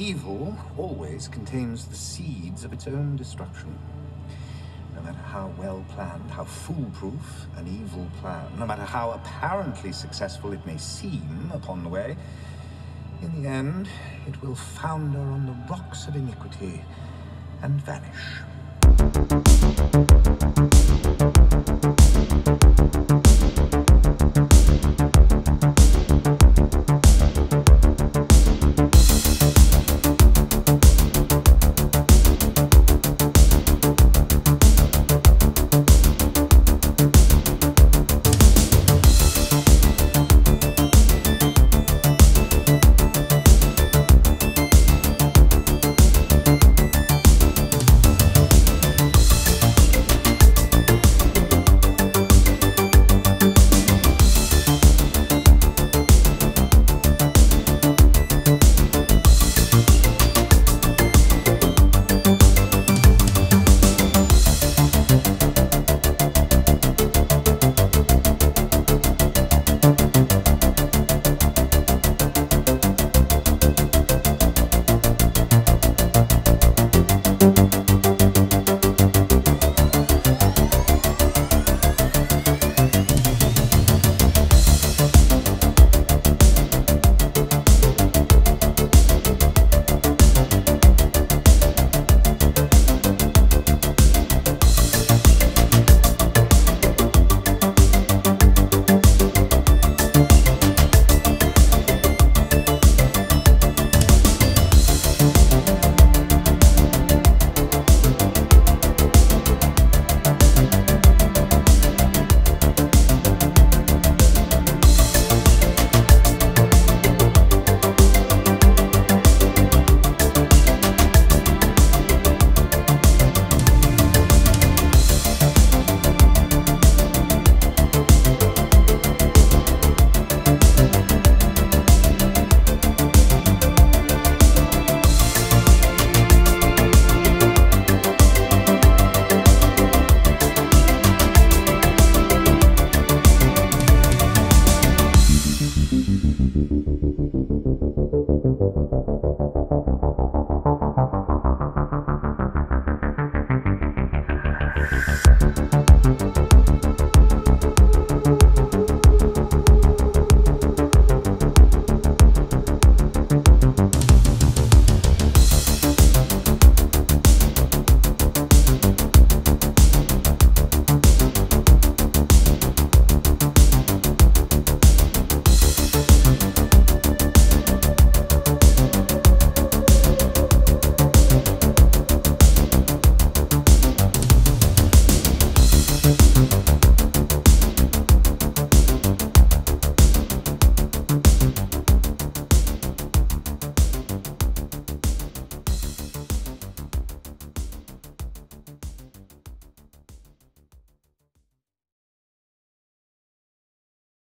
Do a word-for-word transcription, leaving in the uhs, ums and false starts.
Evil always contains the seeds of its own destruction. No matter how well planned, how foolproof an evil plan, no matter how apparently successful it may seem upon the way, in the end, it will founder on the rocks of iniquity and vanish. Thank you.